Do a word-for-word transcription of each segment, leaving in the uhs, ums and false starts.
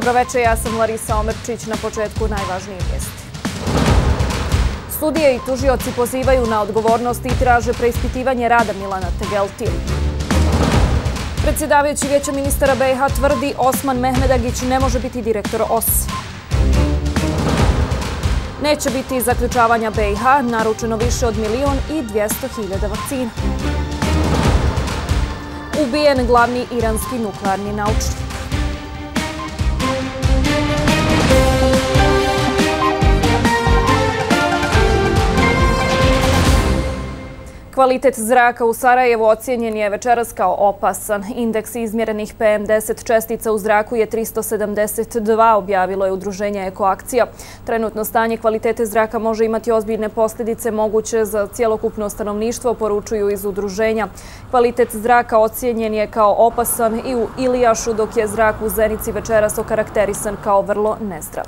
Dobro večer, ja sam Larisa Omerčić, na početku najvažnije vijesti. Sudije i tužioci pozivaju na odgovornost i traže preispitivanje rada Milana Tegeltije. Predsjedavajući Vijeća ministara B i H tvrdi Osman Mehmedagić ne može biti direktor O S. Neće biti zaključavanja B i H, naručeno više od milion i dvjesto hiljada vakcina. Ubijen glavni iranski nuklearni naučnik. Kvalitet zraka u Sarajevu ocijenjen je večeras kao opasan. Indeks izmjerenih P M deset čestica u zraku je tristo sedamdeset dva, objavilo je udruženje Ekoakcija. Trenutno stanje kvalitete zraka može imati ozbiljne posljedice moguće za cjelokupno stanovništvo, poručuju iz udruženja. Kvalitet zraka ocijenjen je kao opasan i u Ilijašu, dok je zrak u Zenici večeras okarakterisan kao vrlo nezdrav.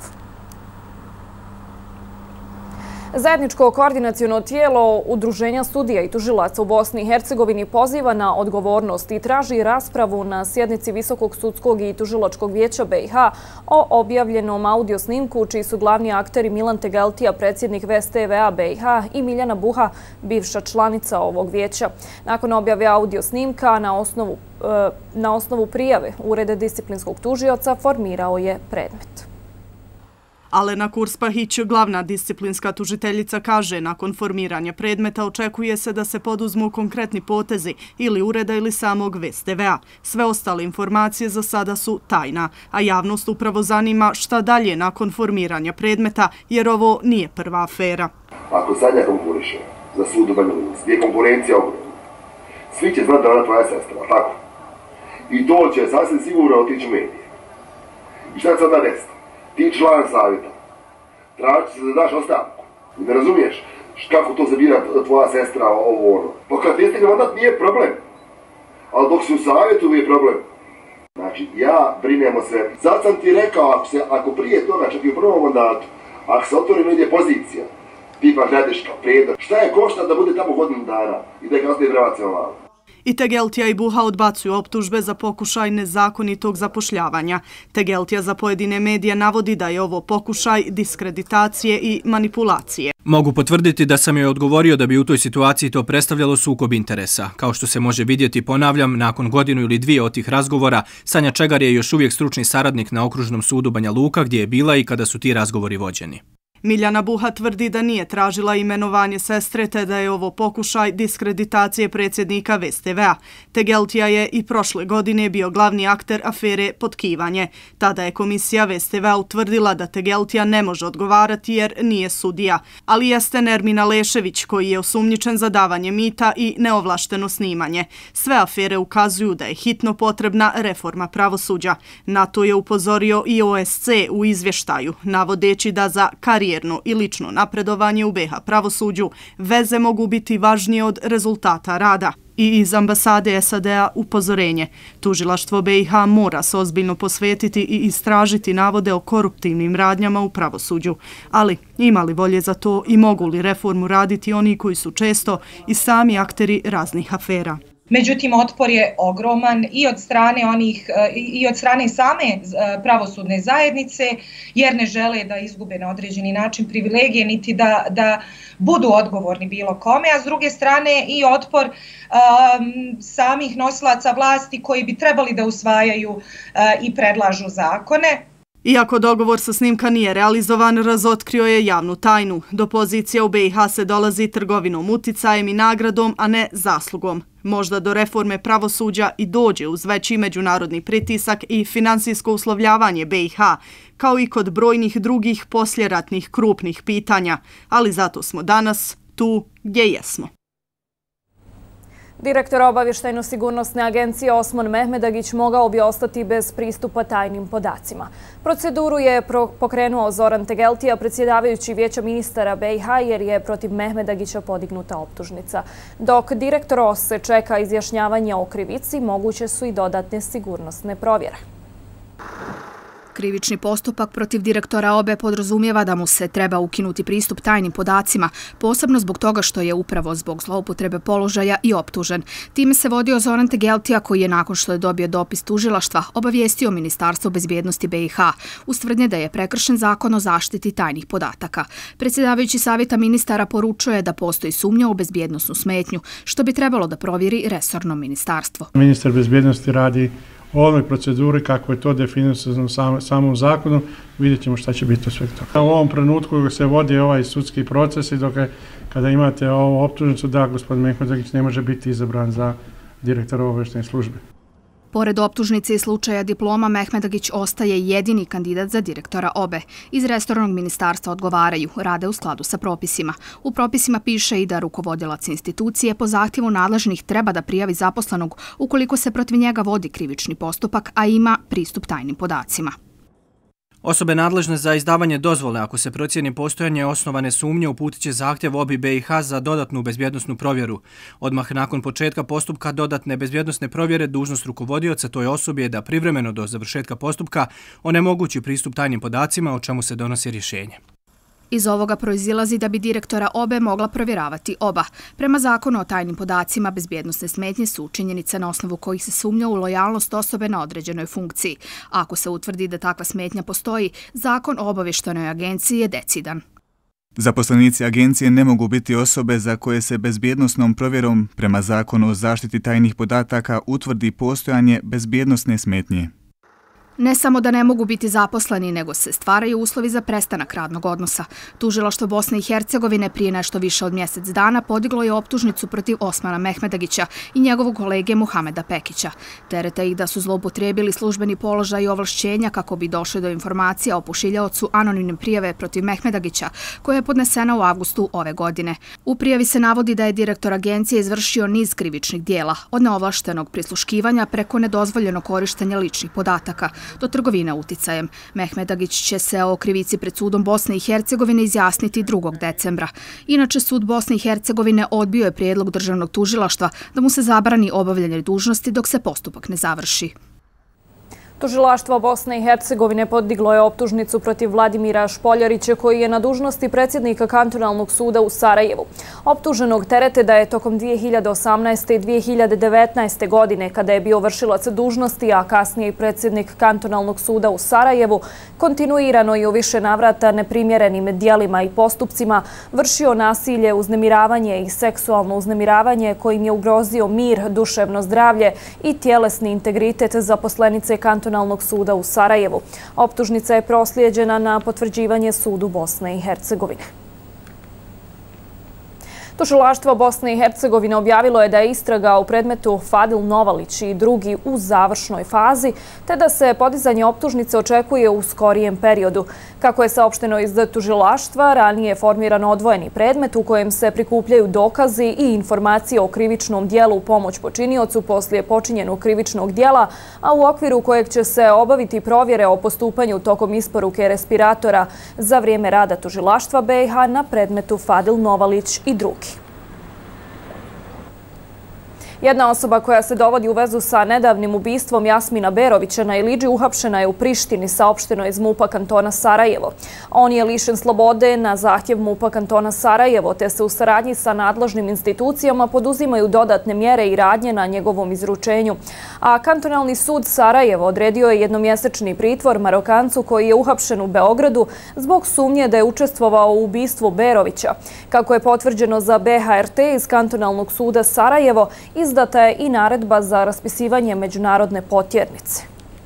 Zajedničko koordinaciono tijelo Udruženja sudija i tužilaca u Bosni i Hercegovini poziva na odgovornost i traži raspravu na sjednici Visokog sudskog i tužilačkog vijeća B i H o objavljenom audio snimku čiji su glavni akteri Milan Tegeltija, predsjednik V S T V A B i H, i Miljana Buha, bivša članica ovog vijeća. Nakon objave audio snimka na osnovu, na osnovu prijave Ureda disciplinskog tužioca formirao je predmet. Alena Kurspahić, glavna disciplinska tužiteljica, kaže nakon formiranja predmeta očekuje se da se poduzmu konkretni potezi ili ureda ili samog V S T V A. Sve ostale informacije za sada su tajna, a javnost upravo zanima šta dalje nakon formiranja predmeta, jer ovo nije prva afera. Ako Sanja konkuriše za sud u Banja Luci, gdje je konkurencija ogromna, svi će znati da ona tvoja sestra, tako? I to će sasvim sigurno otići u medije. I šta će onda desiti? Ti član savjeta, traži se da daš ostavku. Ne razumiješ kako to zabira tvoja sestra, ovo ono. Pa kad ti stigne mandat nije problem, ali dok si u savjetu je problem. Znači, ja brinemo se. Sad sam ti rekao, ako, se, ako prije toga, čak i u prvom mandatu, ako se otvori negdje pozicija, tipa Gradeška, Prijedor, šta je košta da bude tamo godinu dana i da je kasnije vrevacija ovako? I Tegeltija i Buha odbacuju optužbe za pokušaj nezakonitog zapošljavanja. Tegeltija za pojedine medije navodi da je ovo pokušaj diskreditacije i manipulacije. Mogu potvrditi da sam joj odgovorio da bi u toj situaciji to predstavljalo sukob interesa. Kao što se može vidjeti, ponavljam, nakon godinu ili dvije od tih razgovora, Sanja Čegar je još uvijek stručni saradnik na Okružnom sudu Banja Luka, gdje je bila i kada su ti razgovori vođeni. Miljana Buha tvrdi da nije tražila imenovanje sestre, te da je ovo pokušaj diskreditacije predsjednika V S T V A. Tegeltija je i prošle godine bio glavni akter afere Potkivanje. Tada je komisija V S T V A utvrdila da Tegeltija ne može odgovarati jer nije sudija, ali jeste Nermin Alešević koji je osumnjičen za davanje mita i neovlašteno snimanje. Sve afere ukazuju da je hitno potrebna reforma pravosuđa. Na to je upozorio i O S C u izvještaju, navodeći da za karijerno i lično napredovanje u B i H pravosuđu veze mogu biti važnije od rezultata rada. I iz ambasade S A D-a upozorenje. Tužilaštvo B i H mora se ozbiljno posvetiti i istražiti navode o koruptivnim radnjama u pravosuđu. Ali ima li volje za to i mogu li reformu raditi oni koji su često i sami akteri raznih afera? Međutim, otpor je ogroman i od strane onih i od strane same pravosudne zajednice, jer ne žele da izgube na određeni način privilegije, niti da, da budu odgovorni bilo kome, a s druge strane i otpor um, samih nosilaca vlasti koji bi trebali da usvajaju uh, i predlažu zakone. Iako dogovor sa snimka nije realizovan, razotkrio je javnu tajnu. Do pozicija u B i H se dolazi trgovinom, uticajem i nagradom, a ne zaslugom. Možda do reforme pravosuđa i dođe uz veći međunarodni pritisak i finansijsko uslovljavanje B i H, kao i kod brojnih drugih posljeratnih krupnih pitanja, ali zato smo danas tu gdje jesmo. Direktor obavještajno-sigurnosne agencije Osman Mehmedagić mogao bi ostati bez pristupa tajnim podacima. Proceduru je pokrenuo Zoran Tegeltija, predsjedavajući Vijeća ministara B i H, jer je protiv Mehmedagića podignuta optužnica. Dok direktor O S čeka izjašnjavanje o krivici, moguće su i dodatne sigurnosne provjere. Krivični postupak protiv direktora O B E podrazumijeva da mu se treba ukinuti pristup tajnim podacima, posebno zbog toga što je upravo zbog zloupotrebe položaja i optužen. Time se vodio Zoran Tegeltija koji je nakon što je dobio dopis tužilaštva obavijestio Ministarstvo bezbjednosti B i H uz tvrdnje da je prekršen zakon o zaštiti tajnih podataka. Predsjedavajući savjeta ministara poručuje da postoji sumnja u bezbjednosnu smetnju, što bi trebalo da provjeri resorno ministarstvo. Ministar bezbjednosti radi o ovoj proceduri kako je to definisano sam, samom zakonu, vidjet ćemo šta će biti od svega toga. U ovom trenutku se vodi ovaj sudski proces i dok je, kada imate ovu optužnicu da gospodin Mehmedagić ne može biti izabran za direktora obavještajne službe. Pored optužnice i slučaja diploma, Mehmedagić ostaje jedini kandidat za direktora O B E. Iz resornog ministarstva odgovaraju, rade u skladu sa propisima. U propisima piše i da rukovodilac institucije po zahtjevu nadležnih treba da prijavi zaposlenog ukoliko se protiv njega vodi krivični postupak, a ima pristup tajnim podacima. Osobe nadležne za izdavanje dozvole, ako se procijeni postojanje osnovane sumnje, uputit će zahtjev O B I B i H za dodatnu bezbjednosnu provjeru. Odmah nakon početka postupka dodatne bezbjednosne provjere dužnost rukovodioca toj osobi je da privremeno do završetka postupka onemogući pristup tajnim podacima, o čemu se donosi rješenje. Iz ovoga proizilazi da bi direktora O B E mogla provjeravati oba. Prema zakonu o tajnim podacima, bezbjednosne smetnje su činjenice na osnovu kojih se sumnja u lojalnost osobe na određenoj funkciji. Ako se utvrdi da takva smetnja postoji, zakon o obavještajnoj agenciji je decidan. Zaposlenici agencije ne mogu biti osobe za koje se bezbjednosnom provjerom prema zakonu o zaštiti tajnih podataka utvrdi postojanje bezbjednosne smetnje. Ne samo da ne mogu biti zaposleni, nego se stvaraju uslovi za prestanak radnog odnosa. Tužilaštvo Bosne i Hercegovine prije nešto više od mjesec dana podiglo je optužnicu protiv Osmana Mehmedagića i njegovog kolege Muhameda Pekića. Terete ih da su zloupotrijebili službeni položaj i ovlašćenja kako bi došli do informacija o pošiljaocu anonimne prijave protiv Mehmedagića, koja je podnesena u avgustu ove godine. U prijavi se navodi da je direktor agencije izvršio niz krivičnih dijela, od neovlaštenog prisluškivanja preko nedozvoljenog korištenja ličnih podataka do trgovine uticajem. Mehmedagić će se o krivici pred sudom Bosne i Hercegovine izjasniti drugog decembra. Inače, sud Bosne i Hercegovine odbio je prijedlog državnog tužilaštva da mu se zabrani obavljanje dužnosti dok se postupak ne završi. Tužilaštvo Bosne i Hercegovine podiglo je optužnicu protiv Vladimira Špoljarića koji je na dužnosti predsjednika kantonalnog suda u Sarajevu. Optuženog terete da je tokom dvije hiljade osamnaeste. i dvije hiljade devetnaeste. godine, kada je bio vršilac dužnosti, a kasnije i predsjednik kantonalnog suda u Sarajevu, kontinuirano i u više navrata neprimjerenim dijelima i postupcima vršio nasilje, uznemiravanje i seksualno uznemiravanje kojim je ugrozio mir, duševno zdravlje i tjelesni integritet zaposlenice kantonalnog suda u Sarajevu. Optužnica je proslijeđena na potvrđivanje sudu Bosne i Hercegovine. Tužilaštvo Bosne i Hercegovine objavilo je da je istraga u predmetu Fadil Novalić i drugi u završnoj fazi, te da se podizanje optužnice očekuje u skorijem periodu. Kako je saopšteno iz tužilaštva, ranije je formiran odvojeni predmet u kojem se prikupljaju dokazi i informacije o krivičnom dijelu u pomoć počiniocu poslije počinjenog krivičnog dijela, a u okviru kojeg će se obaviti provjere o postupanju tokom isporuke respiratora za vrijeme rada tužilaštva B i H na predmetu Fadil Novalić i drugi. Jedna osoba koja se dovodi u vezu sa nedavnim ubistvom Jasmina Berovića na Ilidži uhapšena je u Prištini, saopšteno iz MUP-a kantona Sarajevo. On je lišen slobode na zahtjev MUP-a kantona Sarajevo, te se u saradnji sa nadležnim institucijama poduzimaju dodatne mjere i radnje na njegovom izručenju. A kantonalni sud Sarajevo odredio je jednomjesečni pritvor Marokancu koji je uhapšen u Beogradu zbog sumnje da je učestvovao u ubistvu Berovića. Kako je potvrđeno za B H R T iz kantonalnog suda Sarajevo, iz Izdata je i naredba za raspisivanje međunarodne potjernice.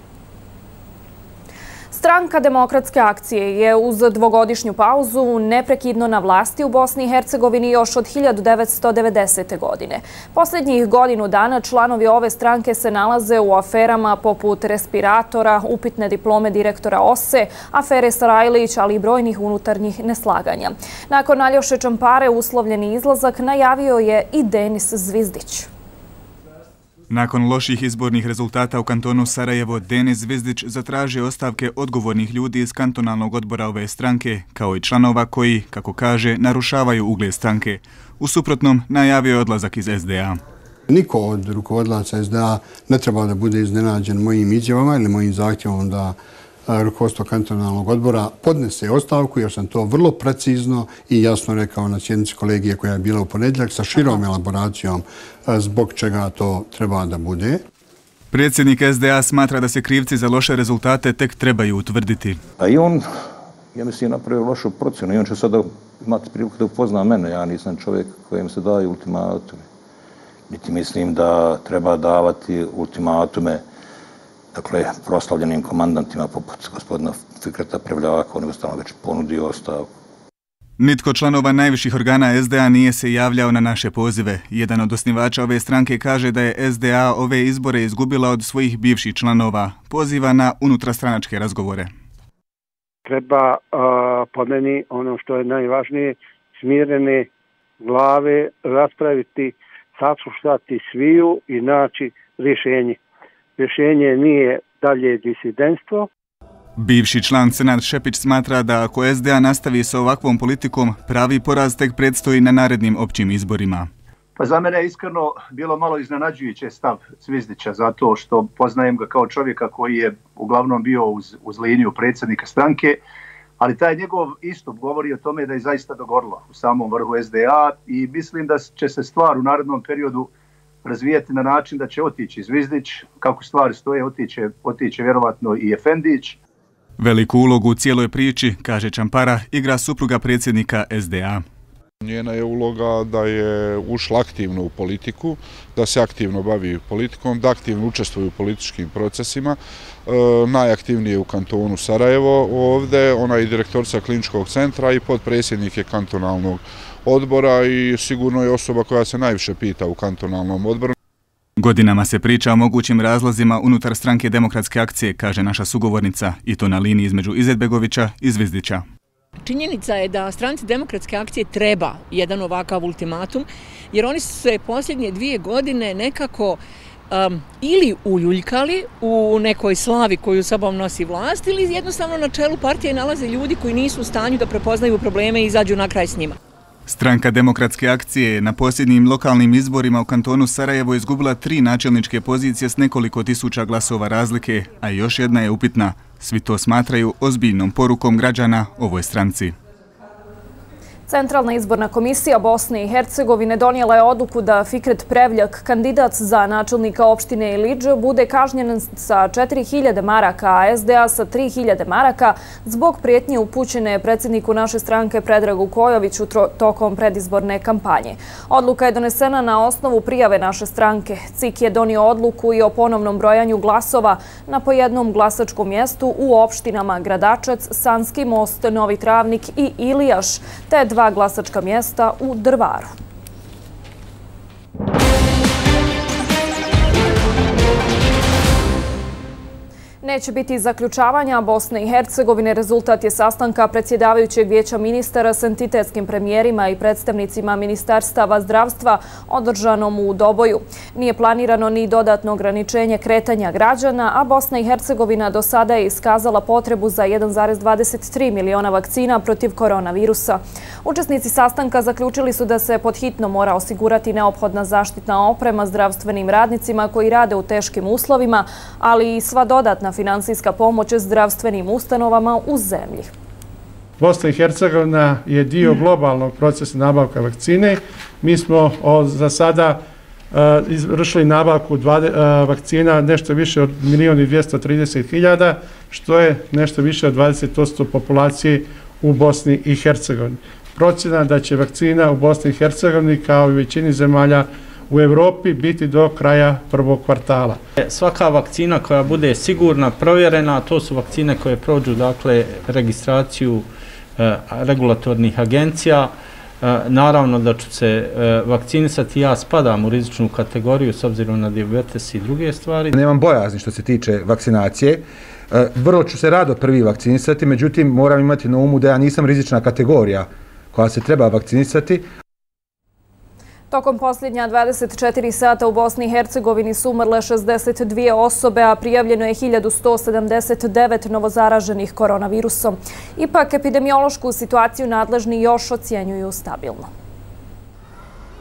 Stranka Demokratske akcije je uz dvogodišnju pauzu neprekidno na vlasti u Bosni i Hercegovini još od hiljadu devetsto devedesete. godine. Posljednjih godinu dana članovi ove stranke se nalaze u aferama poput respiratora, upitne diplome direktora O S E, afere Sarajlić, ali i brojnih unutarnjih neslaganja. Nakon Aljoše Čampare uslovljeni izlazak najavio je i Denis Zvizdić. Nakon loših izbornih rezultata u kantonu Sarajevo, Denis Zvizdić zatražio ostavke odgovornih ljudi iz kantonalnog odbora ove stranke, kao i članova koji, kako kaže, narušavaju ugled stranke. U suprotnom, najavio je odlazak iz S D A. Niko od rukovodilaca S D A ne treba da bude iznenađen mojim izjavama ili mojim zahtjevom da rukovodstvo kantonalnog odbora podnese ostavku, jer sam to vrlo precizno i jasno rekao na sjednici kolegije koja je bila u ponedjeljak sa širom elaboracijom zbog čega to treba da bude. Predsjednik S D A smatra da se krivci za loše rezultate tek trebaju utvrditi. A i on, ja mislim, napravio lošu procjenu i on će sada imati priliku da upozna mene. Ja nisam čovjek kojem se daju ultimatume. Niti mislim da treba davati ultimatume dakle, proslavljenim komandantima poput gospodina Fikreta Prevljaka, on je ustavno već ponudio ostavku. Nitko članova najviših organa S D A nije se javljao na naše pozive. Jedan od osnivača ove stranke kaže da je S D A ove izbore izgubila od svojih bivših članova. Poziva na unutrastranačke razgovore. Treba, po meni, ono što je najvažnije, smirene glave raspraviti, saslušati sviju i naći rješenje. Rješenje nije dalje disidentstvo. Bivši član Senad Šepić smatra da ako S D A nastavi sa ovakvom politikom, pravi poraz tek predstoji na narednim općim izborima. Pa za mene je iskreno bilo malo iznenađujuće stav Zvizdića, zato što poznajem ga kao čovjeka koji je uglavnom bio uz, uz liniju predsjednika stranke, ali taj njegov istup govori o tome da je zaista dogorilo u samom vrhu S D A i mislim da će se stvar u narednom periodu razvijati na način da će otići Zvizdić, kako stvari stoje, otiće, otiće vjerovatno i Efendić. Veliku ulogu u cijeloj priči, kaže Čampara, igra supruga predsjednika S D A. Njena je uloga da je ušla aktivno u politiku, da se aktivno bavi politikom, da aktivno učestvuje u političkim procesima. E, najaktivnije u kantonu Sarajevo ovdje, ona je direktorica kliničkog centra i potpredsjednik je kantonalnog odbora i sigurno je osoba koja se najviše pita u kantonalnom odboru. Godinama se priča o mogućim razlozima unutar stranke Demokratske akcije, kaže naša sugovornica, i to na liniji između Izetbegovića i Zvizdića. Činjenica je da stranci Demokratske akcije treba jedan ovakav ultimatum, jer oni su se posljednje dvije godine nekako um, ili uljuljkali u nekoj slavi koju sobom nosi vlast, ili jednostavno na čelu partije nalaze ljudi koji nisu u stanju da prepoznaju probleme i izađu na kraj s njima. Stranka Demokratske akcije je na posljednjim lokalnim izborima u kantonu Sarajevo izgubila tri načelničke pozicije s nekoliko tisuća glasova razlike, a još jedna je upitna. Svi to smatraju ozbiljnom porukom građana ovoj stranci. Centralna izborna komisija Bosne i Hercegovine donijela je odluku da Fikret Prevljak, kandidat za načelnika opštine Ilidža, bude kažnjen sa četiri hiljade maraka, a S D A sa tri hiljade maraka zbog prijetnje upućene predsjedniku naše stranke Predragu Kojoviću tokom predizborne kampanje. Odluka je donesena na osnovu prijave naše stranke. C I K je donio odluku i o ponovnom brojanju glasova na po jednom glasačkom mjestu u opštinama Gradačac, Sanski most, Novi Travnik i Ilijaš, te dva glasačka mjesta u Drvaru. Neće biti zaključavanja Bosne i Hercegovine. Rezultat je sastanka predsjedavajućeg vijeća ministara s entitetskim premijerima i predstavnicima ministarstava zdravstva održanom u Doboju. Nije planirano ni dodatno ograničenje kretanja građana, a Bosna i Hercegovina do sada je iskazala potrebu za jedan zarez dvadeset tri miliona vakcina protiv koronavirusa. Učesnici sastanka zaključili su da se pod hitno mora osigurati neophodna zaštitna oprema zdravstvenim radnicima koji rade u teškim uslovima, ali i sva dodatna finansijska pomoć zdravstvenim ustanovama u zemlji. Bosna i Hercegovina je dio globalnog procesa nabavka vakcine. Mi smo za sada izvršili nabavku vakcina nešto više od milion i dvjesto trideset hiljada, što je nešto više od dvadeset posto populacije u Bosni i Hercegovini. Procjena da će vakcina u Bosni i Hercegovini kao i u većini zemalja u Evropi biti do kraja prvog kvartala. Svaka vakcina koja bude sigurna, provjerena, to su vakcine koje prođu dakle registraciju e, regulatornih agencija. E, naravno da ću se e, vakcinisati, ja spadam u rizičnu kategoriju s obzirom na dijabetes i druge stvari. Nemam bojazni što se tiče vakcinacije. E, vrlo ću se rado prvi vakcinisati, međutim moram imati na umu da ja nisam rizična kategorija koja se treba vakcinisati. Tokom posljednja dvadeset četiri sata u Bosni i Hercegovini su umrle šezdeset dvije osobe, a prijavljeno je hiljadu sto sedamdeset devet novozaraženih koronavirusom. Ipak, epidemiološku situaciju nadležni još ocjenjuju stabilno.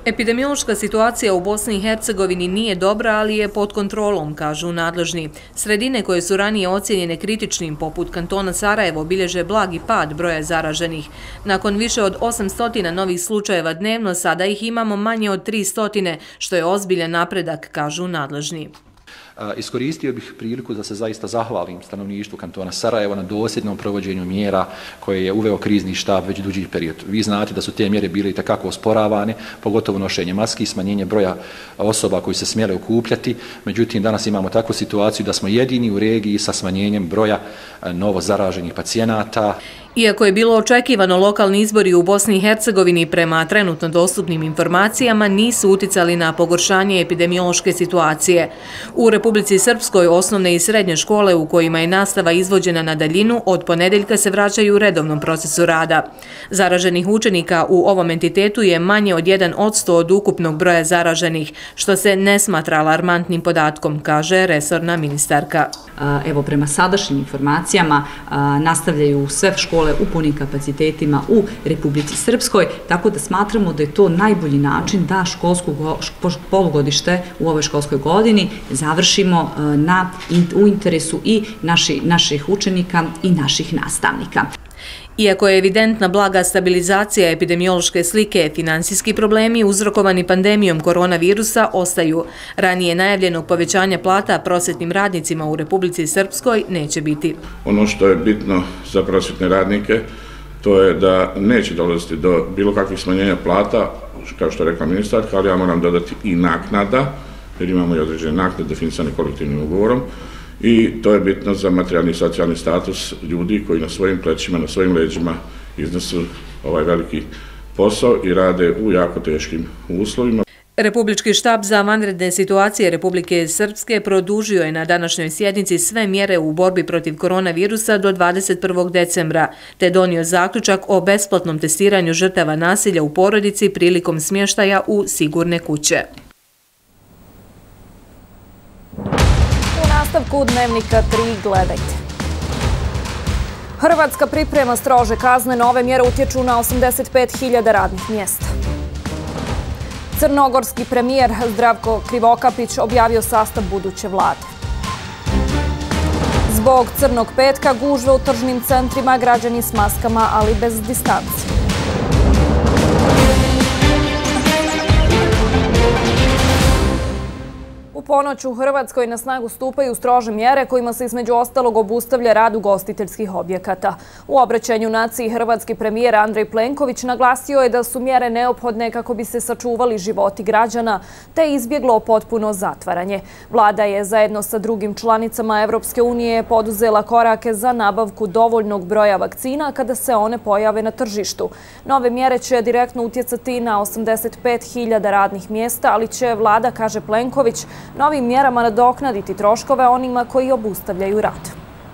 Epidemiološka situacija u Bosni i Hercegovini nije dobra, ali je pod kontrolom, kažu nadležni. Sredine koje su ranije ocijenjene kritičnim, poput kantona Sarajevo, bilježe blagi pad broja zaraženih. Nakon više od osamsto novih slučajeva dnevno, sada ih imamo manje od tristo, što je ozbiljan napredak, kažu nadležni. Iskoristio bih priliku da se zaista zahvalim stanovništvu kantona Sarajevo na dosljednom provođenju mjera koje je uveo krizni štab već duži period. Vi znate da su te mjere bile i takako osporavane, pogotovo nošenje maski, smanjenje broja osoba koji se smjele okupljati. Međutim, danas imamo takvu situaciju da smo jedini u regiji sa smanjenjem broja novo zaraženih pacijenata. Iako je bilo očekivano, lokalni izbori u Bosni i Hercegovini prema trenutno dostupnim informacijama nisu uticali na pogoršanje epidemiološke situacije. U Republici Srpskoj osnovne i srednje škole u kojima je nastava izvođena na daljinu od ponedeljka se vraćaju u redovnom procesu rada. Zaraženih učenika u ovom entitetu je manje od jedan posto od ukupnog broja zaraženih, što se ne smatra alarmantnim podatkom, kaže resorna ministarka. Evo, prema sadašnjim informacijama nastavljaju sve škole u punim kapacitetima u Republici Srpskoj, tako da smatramo da je to najbolji način da školsko polugodište u ovoj školskoj godini završimo na, u interesu i naši, naših učenika i naših nastavnika. Iako je evidentna blaga stabilizacija epidemiološke slike, finansijski problemi uzrokovani pandemijom koronavirusa ostaju. Ranije najavljenog povećanja plata prosvetnim radnicima u Republici Srpskoj neće biti. Ono što je bitno za prosvetne radnike, to je da neće dolaziti do bilo kakvih smanjenja plata, kao što je rekla ministarka, ali ja moram dodati i naknada, jer imamo i određene naknade definisane kolektivnim ugovorom. I to je bitno za materijalni i socijalni status ljudi koji na svojim plećima, na svojim leđima iznesu ovaj veliki posao i rade u jako teškim uslovima. Republički štab za vanredne situacije Republike Srpske produžio je na današnjoj sjednici sve mjere u borbi protiv koronavirusa do dvadeset prvog decembra, te donio zaključak o besplatnom testiranju žrtava nasilja u porodici prilikom smještaja u sigurne kuće. Nastavku Dnevnika tri gledajte. Hrvatska priprema strože kazne, nove mjere utječu na osamdeset pet hiljada radnih mjesta. Crnogorski premijer Zdravko Krivokapić objavio sastav buduće vlade. Zbog crnog petka gužve u tržnim centrima, građani s maskama, ali bez distance. U ponoć u Hrvatskoj na snagu stupaju strože mjere kojima se između ostalog obustavlja rad ugostiteljskih objekata. U obraćanju naciji hrvatski premijer Andrej Plenković naglasio je da su mjere neophodne kako bi se sačuvali životi građana te izbjeglo potpuno zatvaranje. Vlada je zajedno sa drugim članicama Evropske unije poduzela korake za nabavku dovoljnog broja vakcina kada se one pojave na tržištu. Nove mjere će direktno utjecati na osamdeset pet hiljada radnih mjesta, ali će vlada, kaže Plenković, novim mjerama nadoknaditi troškove onima koji obustavljaju rad.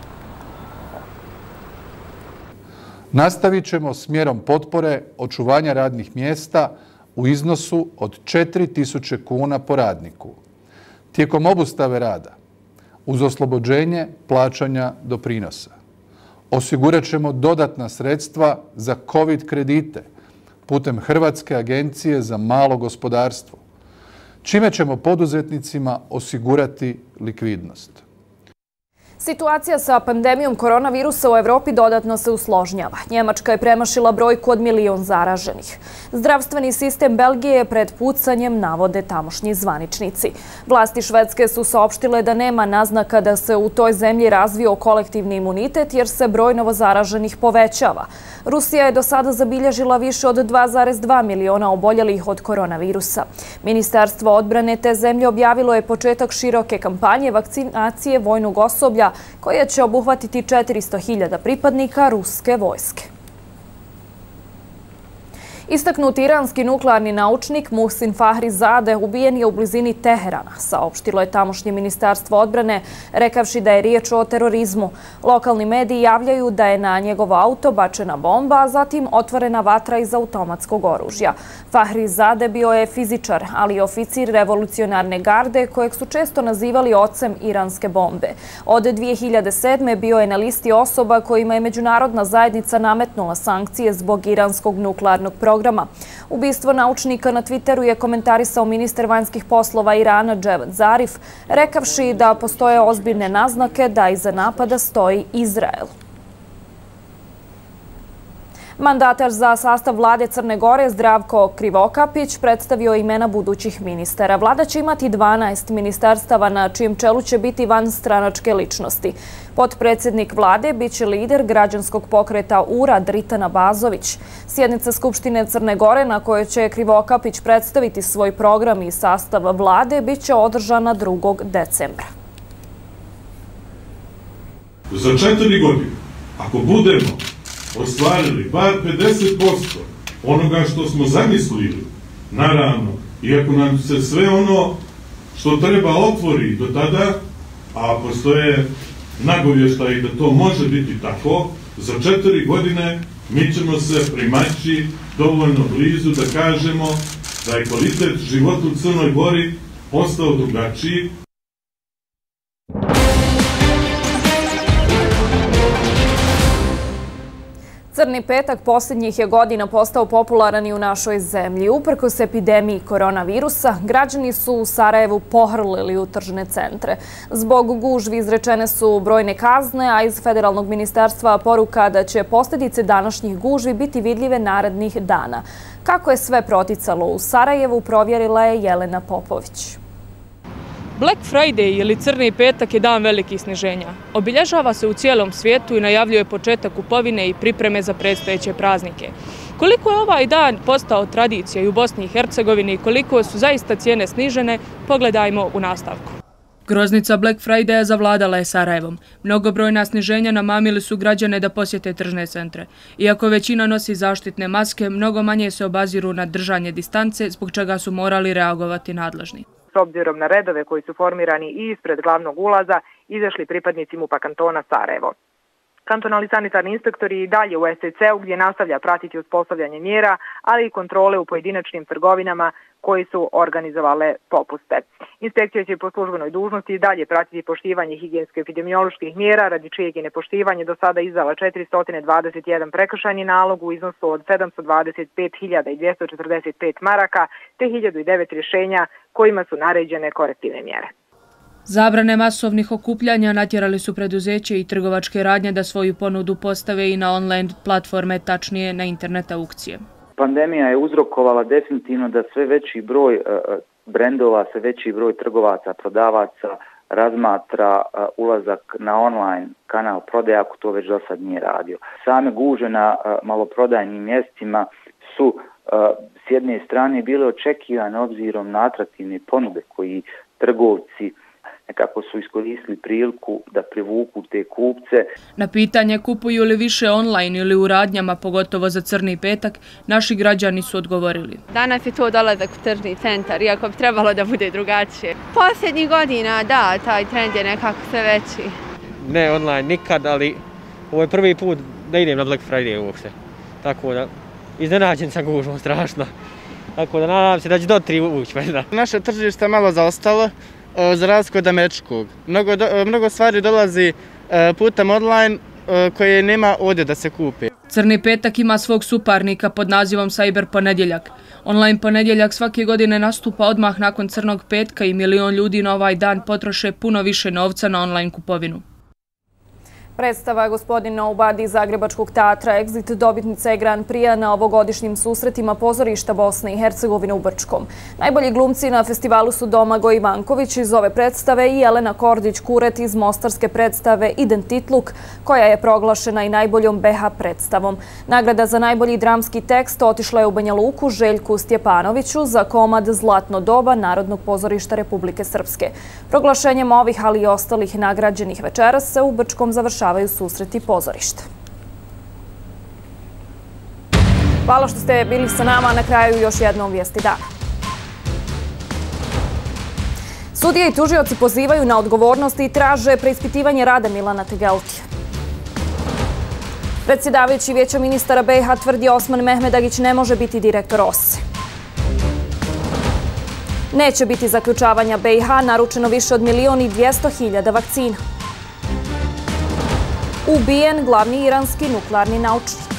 Nastavit ćemo s mjerom potpore očuvanja radnih mjesta u iznosu od četiri tisuće kuna po radniku. Tijekom obustave rada, uz oslobođenje plaćanja doprinosa, osigurat ćemo dodatna sredstva za COVID kredite putem Hrvatske agencije za malo gospodarstvo, čime ćemo poduzetnicima osigurati likvidnost. Situacija sa pandemijom koronavirusa u Evropi dodatno se usložnjava. Njemačka je premašila brojku od milion zaraženih. Zdravstveni sistem Belgije je pred pucanjem, navode tamošnji zvaničnici. Vlasti Švedske su saopštile da nema naznaka da se u toj zemlji razvio kolektivni imunitet jer se broj novozaraženih povećava. Rusija je do sada zabilježila više od dva zarez dva miliona oboljelih od koronavirusa. Ministarstvo odbrane te zemlje objavilo je početak široke kampanje vakcinacije vojnog osoblja koja će obuhvatiti četiristo hiljada pripadnika ruske vojske. Istaknuti iranski nuklearni naučnik Muhsin Fahrizadeh ubijen je u blizini Teherana, saopštilo je tamošnje ministarstvo odbrane, rekavši da je riječ o terorizmu. Lokalni mediji javljaju da je na njegovo auto bačena bomba, a zatim otvorena vatra iz automatskog oružja. Fahrizadeh bio je fizičar, ali i oficir revolucionarne garde, kojeg su često nazivali ocem iranske bombe. Od dvije hiljade sedme. bio je na listi osoba kojima je međunarodna zajednica nametnula sankcije zbog iranskog nuklearnog programa. programa. Ubistvo naučnika na Twitteru je komentarisao ministar vanjskih poslova Irana Dževad Zarif, rekavši da postoje ozbiljne naznake da iza napada stoji Izrael. Mandatar za sastav vlade Crne Gore Zdravko Krivokapić predstavio imena budućih ministara. Vlada će imati dvanaest ministarstava na čijem čelu će biti vanstranačke ličnosti. Potpredsjednik vlade biće lider građanskog pokreta U R A Dritana Bazović. Sjednica Skupštine Crne Gore na kojoj će Krivokapić predstaviti svoj program i sastav vlade biće održana drugog decembra. Za četiri godine, ako budemo ostvarili bar pedeset posto onoga što smo zamislili, naravno, iako nam se sve ono što treba otvori do tada, a postoje nagovještaji da to može biti tako, za četiri godine mi ćemo se primaći dovoljno blizu da kažemo da je kvalitet života u Crnoj Gori postao drugačiji. Crni petak posljednjih je godina postao popularan i u našoj zemlji. Uprkos epidemiji koronavirusa, građani su u Sarajevu pohrlili u tržne centre. Zbog gužvi izrečene su brojne kazne, a iz Federalnog ministarstva poruka da će posljedice današnjih gužvi biti vidljive narednih dana. Kako je sve proticalo u Sarajevu, provjerila je Jelena Popović. Black Friday ili Crni petak je dan velikih sniženja. Obilježava se u cijelom svijetu i najavljuje početak kupovine i pripreme za predstojeće praznike. Koliko je ovaj dan postao tradicija i u Bosni i Hercegovini i koliko su zaista cijene snižene, pogledajmo u nastavku. Groznica Black Friday zavladala je Sarajevom. Mnogobrojna sniženja namamili su građane da posjete tržne centre. Iako većina nosi zaštitne maske, mnogo manje se obaziru na držanje distance, zbog čega su morali reagovati nadležni. S obzirom na redove koji su formirani i ispred glavnog ulaza, izašli pripadnici MUP-a kantona Sarajevo. Kantonalni sanitarni inspektori i dalje u S C C-u gdje nastavlja pratiti uspostavljanje mjera, ali i kontrole u pojedinačnim trgovinama koji su organizovale popuste. Inspekcija će po službenoj dužnosti i dalje pratiti poštivanje higijensko-epidemioloških mjera, radi čijeg je nepoštivanje do sada izdala četiristo dvadeset jedan prekršajni nalog u iznosu od sedamsto dvadeset pet hiljada dvjesto četrdeset pet maraka te hiljadu devet rješenja kojima su naređene korektivne mjere. Zabrane masovnih okupljanja natjerali su preduzeće i trgovačke radnje da svoju ponudu postave i na online platforme, tačnije na internet aukcije. Pandemija je uzrokovala definitivno da sve veći broj brendova, sve veći broj trgovaca, prodavaca razmatra ulazak na online kanal prodaje ako to već do sad nije radio. Same gužve na maloprodajnim mjestima su s jedne strane bile očekivane obzirom na atraktivne ponude koji trgovci nekako su iskoristili priliku da privuku te kupce. Na pitanje kupuju li više online ili u radnjama, pogotovo za Crni petak, naši građani su odgovorili. Danas je to dolazak u tržni centar, iako bi trebalo da bude drugačije. Posljednjih godina, da, taj trend je nekako sve veći. Ne online nikad, ali ovo je prvi put da idem na Black Friday uopšte. Tako da, iznenađen sam gužvom strašno. Tako da nadam se da će do tri ući. Naše tržište je malo zaostalo, za razliku od američkog. Mnogo, do, mnogo stvari dolazi putem online koje nema ovdje da se kupi. Crni petak ima svog suparnika pod nazivom Cyber ponedjeljak. Online ponedjeljak svake godine nastupa odmah nakon Crnog petka i milion ljudi na ovaj dan potroše puno više novca na online kupovinu. Predstava Gospodin Nobody iz Zagrebačkog teatra Exit dobitnica je Grand Prix na ovogodišnjim susretima pozorišta Bosne i Hercegovine u Brčkom. Najbolji glumci na festivalu su Domagoj Ivanković iz ove predstave i Jelena Kordić-Kuret iz mostarske predstave Identitluk, koja je proglašena i najboljom B H predstavom. Nagrada za najbolji dramski tekst otišla je u Banja Luku Željku Stjepanoviću za komad Zlatno doba Narodnog pozorišta Republike Srpske. Proglašenjem ovih, ali i ostalih nagrađenih večeras se u Brčkom završava susreti pozorišta. Hvala što ste bili sa nama. Na kraju još jednom vijesti dana. Sudije i tužioci pozivaju na odgovornost i traže preispitivanje rada Milana Tegeltija. Predsjedavajući Vijeća ministara B i H tvrdi Osman Mehmedagić ne može biti direktor O S E. Neće biti zaključavanja B i H, naručeno više od milion i dvjesto hiljada vakcina. Ubijen glavni iranski nuklearni naučnik.